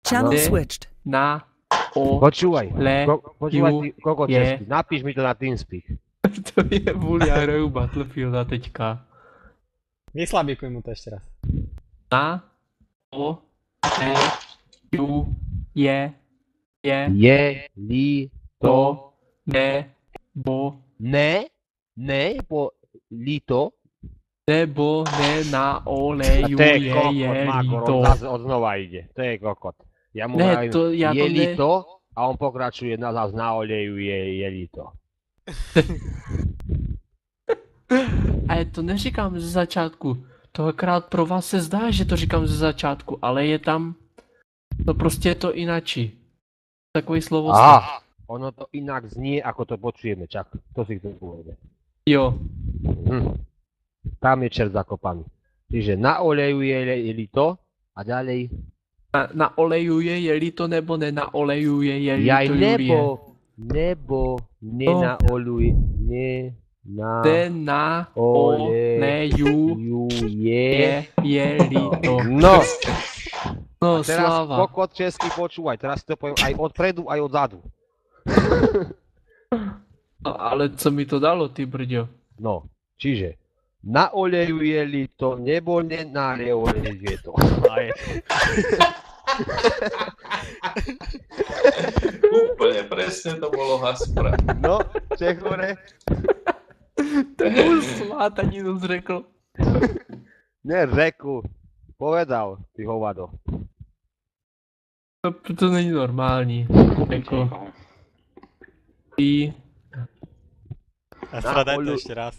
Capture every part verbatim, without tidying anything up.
Channel De, switched. Na. O. Počúvaj. Le. Ko, počúvaj Ju, ty koko je. česky. Napíš mi to na TeamSpeak. To je vůl, já hraju Battlefielda teďka. Vyslabíkuj mu to ešte raz. Na. O. E. Ju. Je. Je. Je, li, to, To. Ne. Bo. ne, ne, po, li, to. Nebo ne na A oleju to je je kokot, je Magor, líto. on zase od znova ide. To je kokot. Ja mu Ne, vravím, to- ja je to ne- líto a on pokračuje na, zase na oleju je, je líto. Ale to neříkám ze začátku. To akorát pro vás se zdá, že to říkám ze začátku, ale je tam... No prostě je to inačí. Takový slovo. Aha, ono to inak znie, ako to počujeme, čak, to si chcem povedať. Jo. Hm. Tam je čert zakopaný. Čiže na oleju je, je líto a ďalej Na, na oleju je je líto, nebo ne na oleju je je líto, jaj Julie. nebo, nebo, ne No. na oluj, ne na De na Oleju. oleju je. je je líto. No, No teraz sláva. kokot česky počúvaj, teraz to poviem aj odpredu, aj odzadu. No, ale co mi to dalo, ty brďo? No, čiže na oleju je líto, nebo ne na oleju je to. A je to. Úplne presne to bolo Haspra. No, Čechore, Takovou slátaninu řekl. ne řeku, povedal, ty hovado. To, to není normální. Jako, ty... A stradaj to olu- ešte raz.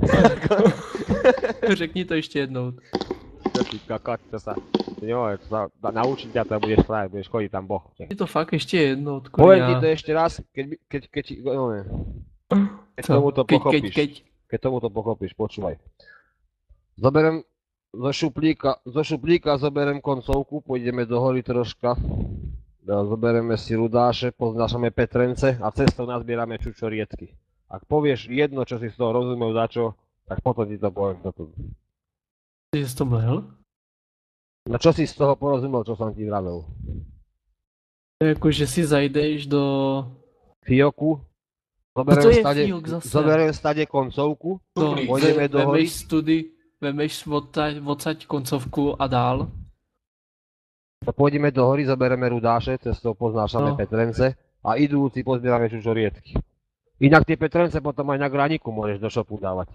Řekni to ještě jednou. Čo ty kokot, čo sa... Jo, čo sa naučiť ťa to budeš spraviť, budeš chodiť tam boh. Řekni to fakt ještě jednou. Poviem ti kurňa. to ešte raz, keď, by- keď, keď, keď, no ne. Keď Co? tomu to Keď, keď, pochopíš. keď. Keď tomu to pochopíš, počúvaj. Zoberem zo šuplíka, zo šuplíka zoberem koncovku, pôjdeme do hory troška. Zoberieme si rudáše, poznášame Petrence a cestou nazbierame čučoriedky. Ak povieš jedno, čo si z toho rozumel dačo, tak potom ti to poviem. Toto. Ty jsi to mlel? No čo si z toho porozumel, čo som ti vravel? Jako, že si zajdeš do... Fioku, No zoberem, to je stade, fiok zase. zoberem stade koncovku, No, pôjdeme do hory. vemeš study, vemeš odsaď, odsaď koncovku a dál. Pôjdeme do hory, zoberieme rudáše, cestou poznášame No. Petrence a idúci pozbierame čučoriedky. Inak tie Petrence potom aj na graniku môžeš do šopu dávať.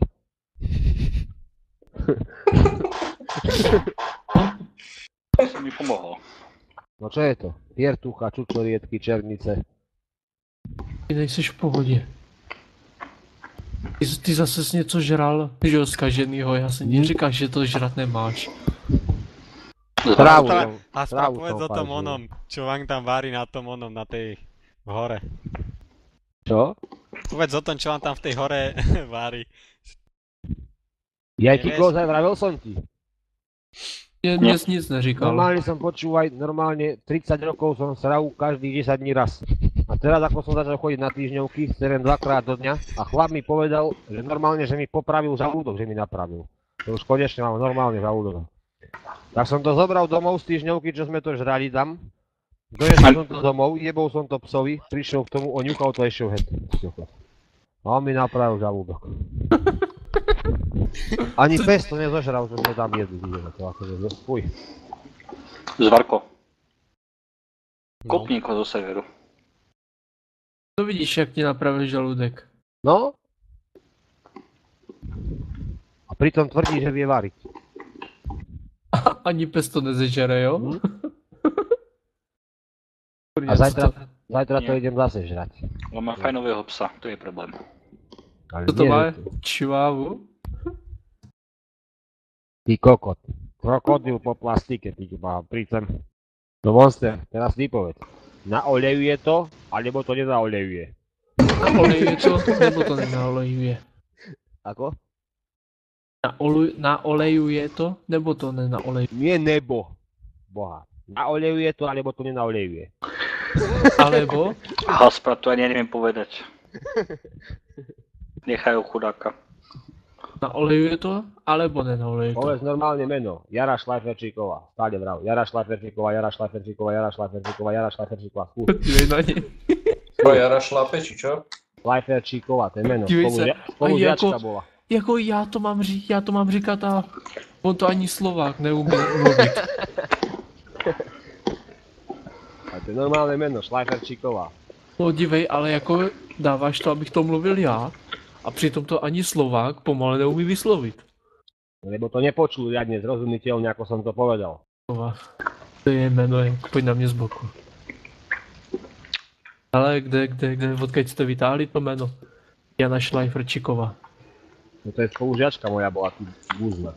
To si mi pomohlo. No čo je to? Piertucha, čučoriedky, černice. Ty nejsi v pohodě. Ty, ty zase jsi něco žral, že jo, zkaženýho, já jsem ti říkal, že to žrat nemáš. Trávu Astra, som, Astra, trávu povedz som o tom pažil. onom, čo vám tam vári na tom onom, na tej v hore. Čo? Povedz o tom, čo vám tam v tej hore vári. Ja ti Nevieš? kozaj, vravel som ti. Mě, mě jsi nic neříkal. Normálne som počúvaj, normálne tridsať rokov som sral každých desať dní raz. A teraz ako som začal chodiť na týždňovky, serem dvakrát do dňa a chlap mi povedal, že normálne, že mi popravil žalúdok, že mi napravil. To už konečne mám normálne žalúdok. Tak som to zobral domov z týždňovky, čo sme to žrali tam. Donesol som to domov, jebol som to psovi, prišiel k tomu, oňukal to ešte het. A on mi napravil žalúdok. Ani pes to nezožral, čo sme tam jedli. vidíme To akože, fuj. Zvarko. No. Kopník ho zo severu. To vidíš, jak ti napravil žaludek. No? A pritom tvrdí, že vie variť. Ani pes to nezežere, jo? Hm? Kurňa, A co zajtra, to, zajtra to Nie. idem zase žrať. On má fajnového psa, to je problém. Ale co to nie, má? že to- Čivávu? Ty kokot. Krokodil po plastike, ty má, príď sem. No Monster, teraz ty povedz. Naolejuje to, alebo to nenaolejuje? Naolejuje to, nebo to nenaolejuje? Ako? Naolu, naolejuje to, nebo to nenaolejuje? Nie nebo. Boha. Naolejuje to, alebo to nenaolejuje? Alebo? Haspra, to ani neviem povedať. Nechajú chudáka. Naolejuje to, alebo nenaolejuje to? Povedz normálne meno. Jara Šlajferčíková. Stále vrav. Jara Šlajferčíková, Jara Šlajferčíková, Jara Šlajferčíková, Jara Šlajferčíková. Skús. Dívej na ne. Čo, Jara šlape, či čo? Šlajferčíková, to je meno. Dívej sa. Spolu A žiačka jako- bola. Jako já to mám říct, já to mám říkat a on to ani Slovák neumí mluvit. A to je normálne meno. Šlajferčíková. No dívej, ale jako dáváš to, abych to mluvil já a přitom to ani Slovák pomalu neumí vyslovit. Lebo to nepočul riadne zrozumiteľne, ako som to povedal. Slova. To je jméno, jako pojď na mě z boku. Ale kde, kde, kde, odkud jste vytáhli to jméno? Jana Šlajferčíková. No to je spolužiačka moja bola, tu gúzna.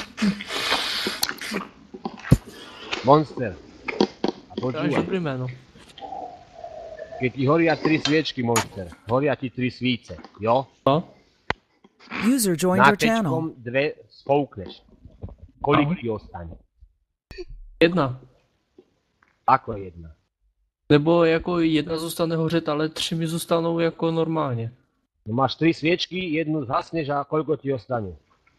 Monster. A To je počúvaj, dobrý jméno. keď ti horia tri sviečky, Monster, horia ti tri svíce, jo? No? User joined Na your channel. tečkom dve spoukneš. Kolik ti ostane? Jedna. Ako jedna? Nebo jako jedna zůstane hořet, ale tři mi zůstanou jako normálně. No máš tri sviečky, jednu zhasneš a koľko ti ostane?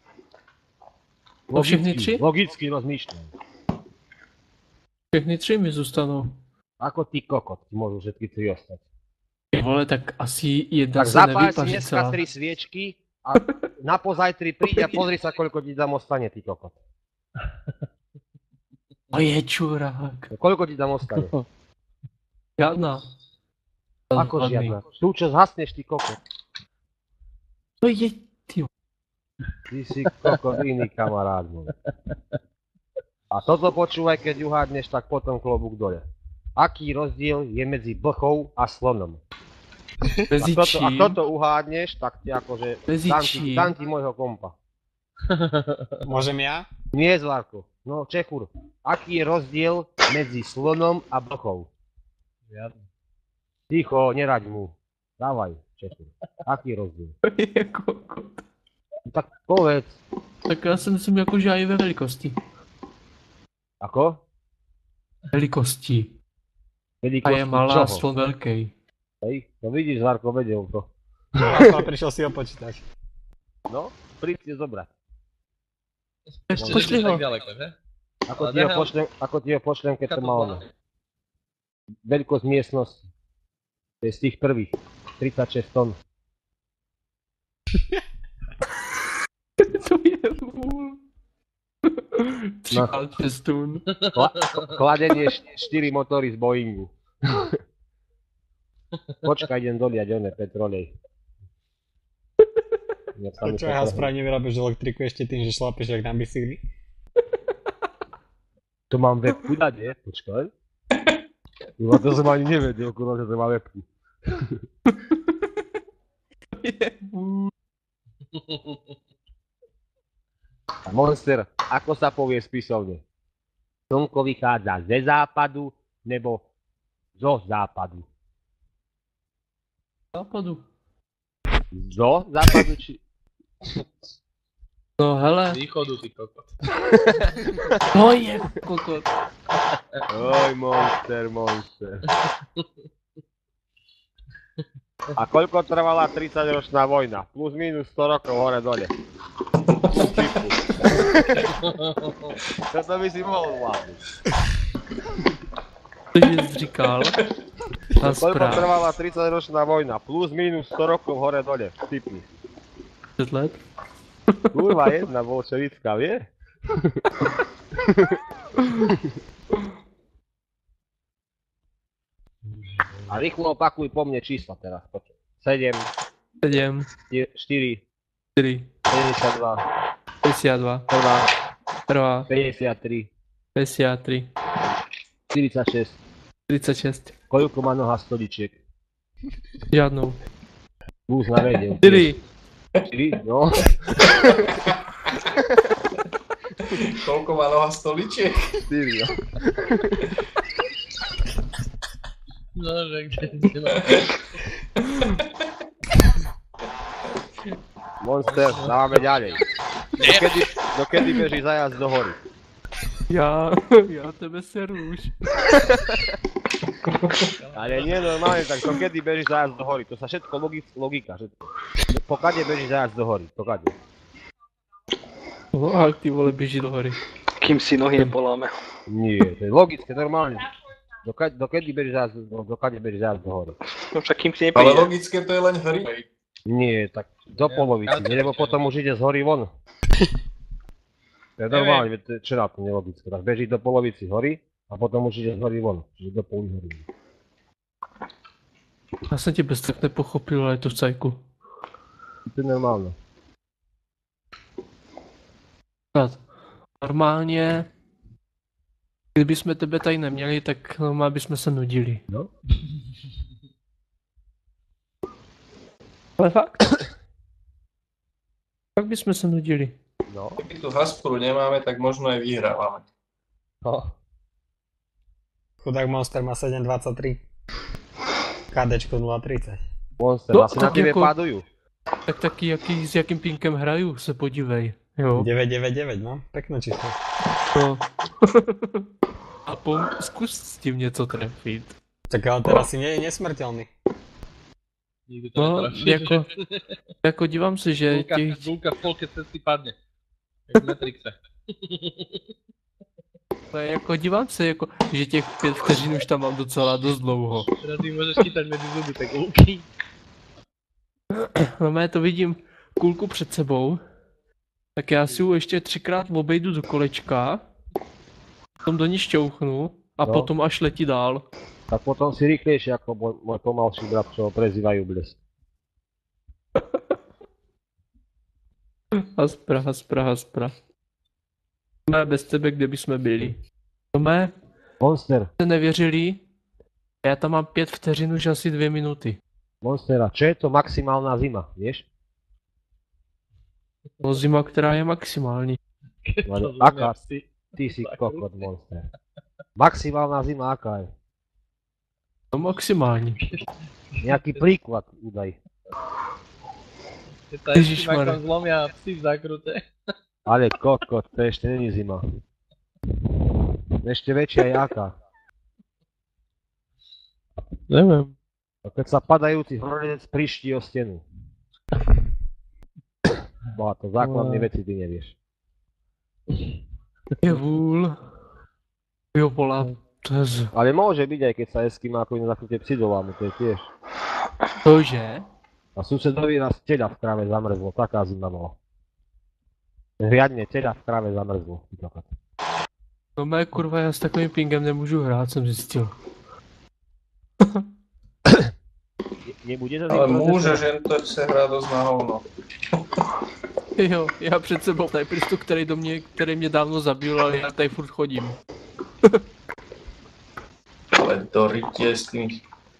No všechny tři? Logicky rozmýšľam. Všechny tři mi zůstanou. Ako ty kokot, ti môžu všetky tri ostať. Ty vole, tak asi jedna Tak se zapáľ si nevypaří dneska celá. tri sviečky a na pozajtri príď a pozri sa, koľko ti tam ostane, ty kokot. A je čurák. No, koľko ti tam ostane? Žádná. Ako Hladný. žiadna? Tu čo zhasneš, ty kokot. To je, ty. Ty si kokot iný kamarád môj. A toto počúvaj, keď uhádneš, tak potom klobúk dole. Aký rozdiel je medzi blchou a slonom? Mezi A toto, a čím? toto uhádneš, tak ti akože Mezi dám ti, čím? dám ti môjho kompa. Môžem ja? Nie, Zlárko. No, Čechur. Aký je rozdiel medzi slonom a blchou? Ticho, neraď mu. Dávaj, Čechur. Aký je rozdiel? Je kokot. No, tak povedz. Tak já si myslím jako, že aj ve velikosti. Ako? Velikosti. A Veľkosti je malá, čoho? slon veľký. Hej, no vidíš, Zlárko, vedel to. Ja prišiel si ho počítať. No, príď si zobrať. Tak Ešte pošli ho. Tak ďaleko, že? Ako Ale ti ho nehal- pošlem, ako ti ho pošlem, keď to Taká to má bola. ono. Veľkosť miestnosti. To je z tých prvých. tridsaťšesť tón. To je vůl. Tři No. palčestůn. Kla- kladenie št- štyri motory z Boeingu. Počkaj, idem doliať oné petrolej. Ja tam Čo ja správne vyrábaš elektriku ešte tým, že šlapeš jak na bicykli? To mám webku dať, je? Počkaj. No to som ani nevedel, kurva, že to má webku. Je vůl. A Monster, ako sa povie spisovne? Slnko vychádza ze západu, nebo zo západu? Západu. Zo západu, či... No hele, Východu, ty kokot. to je kokot. Oj, Monster, Monster. A koľko trvala tridsaťročná vojna? Plus minus sto rokov hore dole. Toto by si mohol zvládnuť. To jsi říkal. A Koľko správ. trvala tridsaťročná vojna? Plus minus sto rokov hore dole. Tipni. deset let. Kurva, jedna bolševická, vie? A rýchlo opakuj po mne čísla teraz. sedem, sedm, štyri, čtyři, päťdesiatdva, padesát dva, prvá, prvá, päťdesiattri, padesát tři, štyridsaťšesť. čtyřicet šest. Koľko má noha stoličiek? Žádnou. Búz na vedel. čtyři. štyri? No. Koľko má noha stoličiek? štyri, no. No, že kde si no. Monster, dávame ďalej. Dokedy, dokedy beží zajazd do hory? Já, já tebe seru už. Ale nie normálne, tak dokedy beží zajazd do hory? To sa všetko logic, logika, všetko. Pokade beží zajazd do hory? Pokade? No a ty vole běží do hory. Kým si nohy nepoláme. Nie, to je logické, normálne. Dokedy, dokedy bežíš zás, no, dokedy bežíš zás do hory? No však kým si Ale nepríde. logické to je len hry. Nie, tak do polovici, nie, lebo potom už ide z hory von. To je normálne, veď to je čo na to nelogické. Tak beží do polovici hory a potom už ide z hory von, čiže do půl hory. Já jsem tě bez tak nepochopil, ale je to v cajku. To je normálne. Tak, normálně, kdyby jsme tebe tady neměli, tak normálně bychom se nudili. No. Ale fakt. Fakt bychom se nudili. No. Keď tu Haspru nemáme, tak možno aj vyhrávame. No. Chudák Monster má sedem dvadsaťtri. KDčko nula tridsať. Monster, No, asi na tak tebe jako- pádujú. Tak taky jaký, s jakým pinkem hraju, se podívej. Jo. deväť deväť deväť, no. Pekné číslo. No. A pom, zkus s tím něco trefit. Tak ale teraz si nie je nesmrteľný. Nikdy to No, netrafí. jako, jako dívám se, že Gulka, těch, gulka v polke cesty padne. Jak v Matrixe. ale jako dívám se, jako, že těch pět vteřin už tam mám docela dost dlouho. Teraz ich môžeš chytať medzi zuby, tak gulky. No, já to vidím kulku před sebou, tak já si ju ještě třikrát obejdu do kolečka, potom do ní šťouchnu a No. potom až letí dál. Tak potom si rýchlejšie ako môj, môj pomalší brat, čo ho prezývajú Blesk. Haspra, haspra, haspra. Mé, bez tebe, kde by jsme byli? No mé, Monster, jste nevěřili? Já tam mám pět vteřin už asi dvě minuty. Monstera, čo je to maximálna zima, vieš? No zima, která je maximální. Ale aká? Ty si kokot, Monster. Maximálna zima aká je? No maximální. Nejaký príklad udaj. Ježišmarja. zlomia psi v zákrute. Ale kokot, to ešte není zima. Ešte väčšia je aká? Nevím. A keď sa padajúci horolezec priští o stenu. Boha, to základné veci ty nevieš. Je vůl. Jo, volá. To je z... Ale môže byť aj keď sa eskimákovi na zakrute psi dolámu, to je tiež. Cože? A susedovi raz teľa v kráve zamrzlo, taká zima bola. Riadne teľa v kráve zamrzlo. ty kokot. No mé kurva, já s takovým pingem nemůžu hrát, jsem zjistil. Ne- Nebude to Ale tým môže, procesom? že to se hrá dosť na hovno. Jo, já před sebou sniperstu, který do mě, který mě dávno zabil, ale já tady furt chodím. Ale do rytie s tým...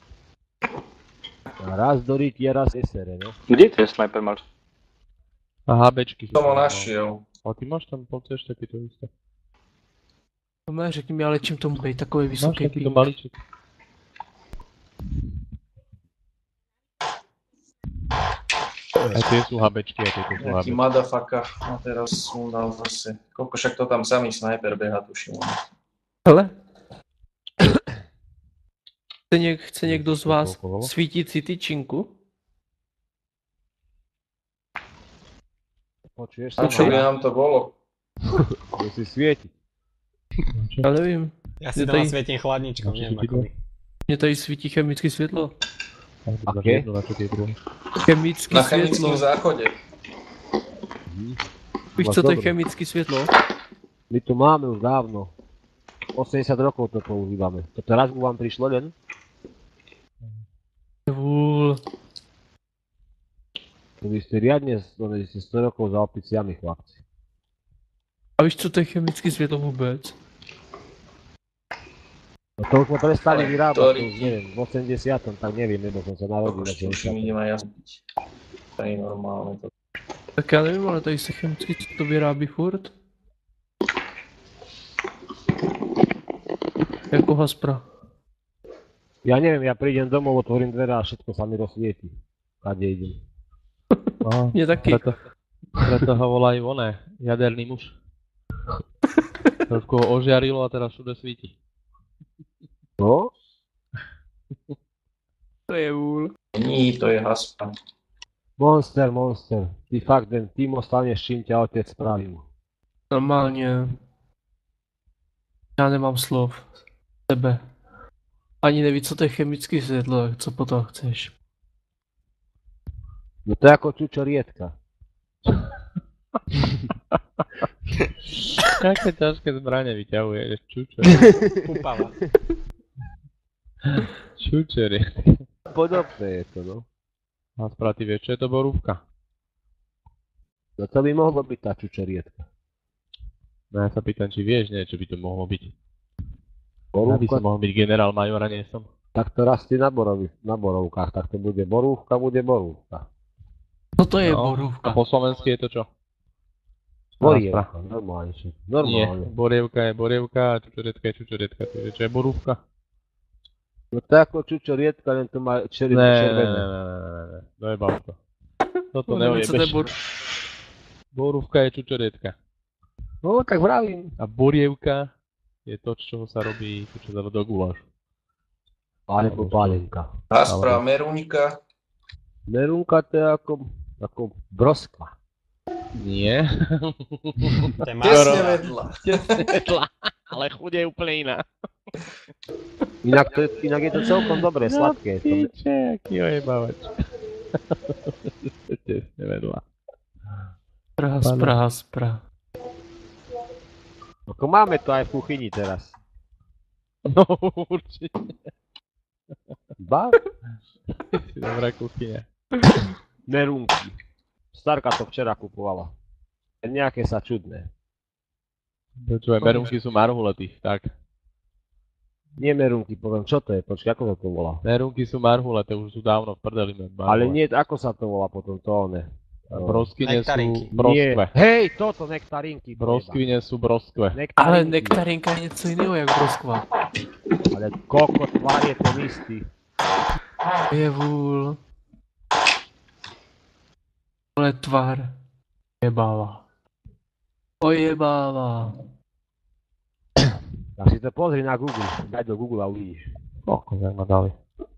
Raz do rytia, raz esere, no. Kde je ten sniper máš? A hábečky. Som ho našiel. A ty máš tam polce ešte ty to isté. No mé, řekni mi, ale čím tomu být takový Máš vysoký takýto ping? balíček. Aj tie sú hábečky, aj tieto sú Nejaký hábečky. motherfucker. A teraz som dal zase. Koľko však to tam samý sniper beha, tuším. Hele. Chce, něk, chce někdo z vás Koľko bolo? svítící tyčinku? Počuješ A sa čo by ma? nám to bolo? Musí svietiť. Já nevím. Ja si Je doma tady- svietím chladničkom, neviem ako vy. Mně tady svítí chemické světlo. Aké? Aké? Jedno, na čo tie druhé. Chemické Na světlo. chemickom záchode. Víš, Máš co to je dobré. chemické světlo? My to máme už dávno. osemdesiat rokov to používame. To teraz mu vám prišlo len? Vůl. To by ste riadne stonili si sto rokov za opiciami, chlapci. A víš, co to je chemické světlo vůbec? No to už sme prestali Ale vyrábať, to to už neviem, v osemdesiatom tak neviem, lebo som sa narodil. Koľko v tuším, osemdesiatom. idem aj ja zbiť. To je normálne. To... Tak já nevím, ale tady se chemicky to vyrábí furt. Jako Haspra. Ja neviem, ja prídem domov, otvorím dvere a všetko sa mi rozsvieti. Kade idem. Aha, Mně taky. preto, preto ho volajú oné, jaderný muž. Trošku ho ožiarilo a teraz všude svíti. No? To je vůl. Nie, to je Haspra. Monster, monster. Ty fakt ten tým ostaneš, čím ťa otec spravil. Normálně. Já nemám slov. Tebe. Ani neví, co to je chemický světlo, co potom chceš. No to je ako čučorietka. Aké ťažké zbranie vyťahuješ, čučer. Púpava. Čučer je. Podobné je to, no. A sprati vieš, čo je to borúvka? No to by mohlo byť tá čučorietka. No ja sa pýtam, či vieš, nie, čo by to mohlo byť. Ja by Borúvka, som mohol byť generál majora, nie som. tak to rastie na, borovi, na borovkách, tak to bude borúvka, bude borúvka. Co to je No, borůvka? a po slovensky je to čo? Borievka, normálne. že- Nie, Normálne. borievka je borievka a čučorietka je čučorietka. Takže čo je borúvka? No to je ako čučorietka, len to má čeri, Ne, ne, ne, červené. ne, ne, ne, ne, dojebav to. Toto Nevím, co to je neojebeš. bor... Borúvka je čučorietka. No tak vravím. A borievka je to, z čoho sa robí, to čo sa do gulášu. Alebo pálenka. Aspra, merúňka. Merunka to je ako, ako broskva. Nie. To je Tesne Maro. vedľa. Svetla, ale chuť je úplne iná. Inak, to, je- inak je to celkom dobré, sladké. To, Píče, aký ojebavač. Tesne vedľa. Spra, Pane. spra, spra. ako máme to aj v kuchyni teraz. No, určite. Ba? Si dobrá kuchyňa. Merunky. Starka to včera kupovala. Nejaké sa čudné. Počúvaj, merunky sú marhuletých, tak. Nie merunky, poviem, čo to je, počkaj, ako sa to volá? Merunky sú marhuleté, už sú dávno v prdeli. Ale nie, ako sa to volá potom, to one. Broskyne sú Nektarinky. broskve. Nie. Hej, toto, nektarinky. Broskvine sú broskve. Nektarinky. Ale nektarinka je něco jiného, jak broskva. Ale koko, tvár je ten istý. Je vůl. Ale tvar. Jebává. Ojebává. Tak si to pozri na Google, daj do Google a uvidíš. Koľko sme ma dali.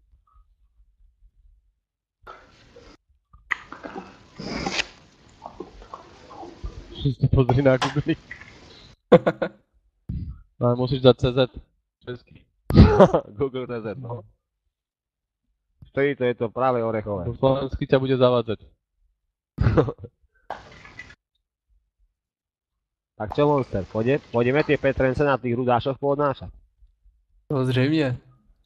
Si to pozri na Google. Ale musíš dať cé zet. Česky. Google té zet, no. Vtedy to je to práve orechové. Po slovensky ťa bude zavádzať. Tak čo, Monster, pôjde, pôjdeme tie Petrence na tých rudášoch poodnášať? Samozřejmě.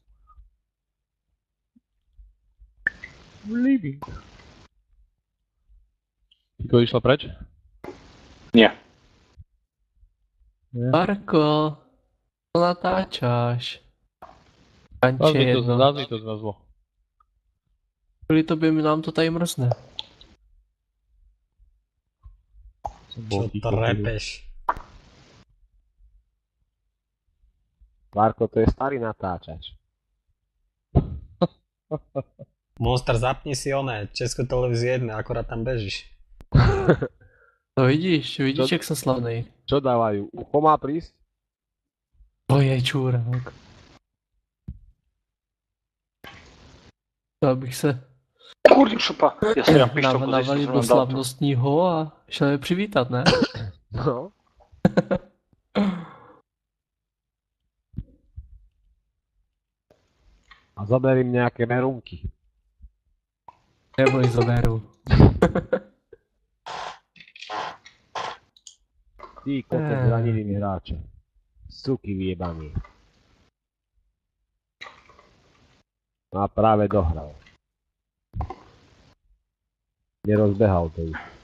Living. Tyko išla preč? Nie. Nie. Marko, co natáčáš? Kanče Zazvi to, jedno. zazvi to zazvo. Kvůli tobě mi nám to tady mrzne. Čo trepeš? Marko, to je starý natáčač. Monster, zapni si oné, Českú televíziu jedné, akorát tam bežíš. To vidíš, vidíš, To- jak jsem slavnej. Čo dávajú? Ucho má prísť? To je čůrák. To bych se Kurník šupa. Ja si dám nav- pištolku, že navalil som do vám dal to. slavnostního a šel je přivítat, ne? No. A zoberím nejaké merunky. Nebo ji zoberu. Tí kokot Eh. zranili mi hráče. Suky vyjebaní. A práve dohral. Nerozbehal to už.